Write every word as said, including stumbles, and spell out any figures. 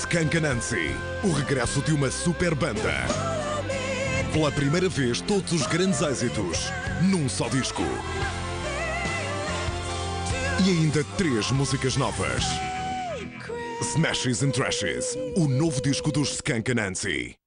Skunk Anansi, o regresso de uma super banda. Pela primeira vez, todos os grandes êxitos num só disco. E ainda três músicas novas. Smashes and Trashes, o novo disco dos Skunk Anansi.